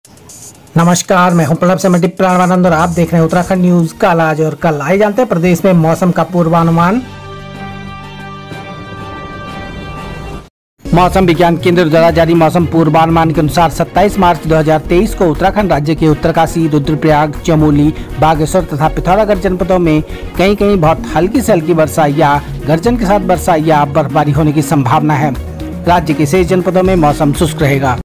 नमस्कार, मैं हूं प्रणव से मंडी प्राणवानंद और आप देख रहे हैं उत्तराखंड न्यूज कल आज और कल। आइए जानते हैं प्रदेश में मौसम का पूर्वानुमान। मौसम विज्ञान केंद्र द्वारा जारी मौसम पूर्वानुमान के अनुसार 27 मार्च 2023 को उत्तराखंड राज्य के उत्तरकाशी, रुद्रप्रयाग, चमोली, बागेश्वर तथा पिथौरागढ़ जनपदों में कहीं कहीं बहुत हल्की से हल्की वर्षा या गर्जन के साथ वर्षा या बर्फबारी होने की संभावना है। राज्य के शेष जनपदों में मौसम शुष्क रहेगा।